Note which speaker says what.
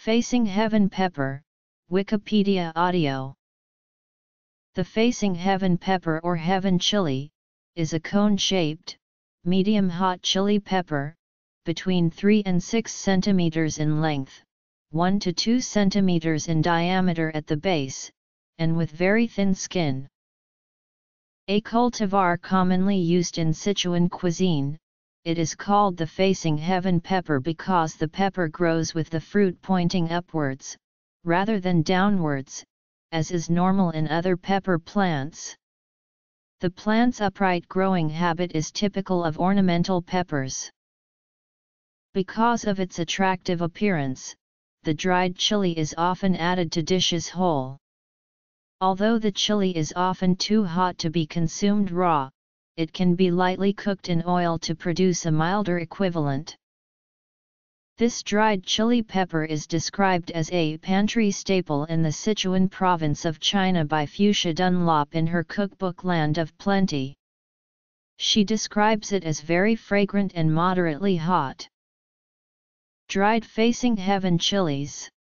Speaker 1: Facing Heaven pepper, Wikipedia audio. The Facing Heaven pepper or heaven chili, is a cone-shaped, medium-hot chili pepper, between 3 and 6 cm in length, 1 to 2 cm in diameter at the base, and with very thin skin. A cultivar commonly used in Sichuan cuisine, it is called the Facing Heaven pepper because the pepper grows with the fruit pointing upwards, rather than downwards, as is normal in other pepper plants. The plant's upright growing habit is typical of ornamental peppers. Because of its attractive appearance, the dried chili is often added to dishes whole. Although the chili is often too hot to be consumed raw, it can be lightly cooked in oil to produce a milder equivalent. This dried chili pepper is described as a pantry staple in the Sichuan province of China by Fuchsia Dunlop in her cookbook Land of Plenty. She describes it as very fragrant and moderately hot. Dried Facing Heaven chilies.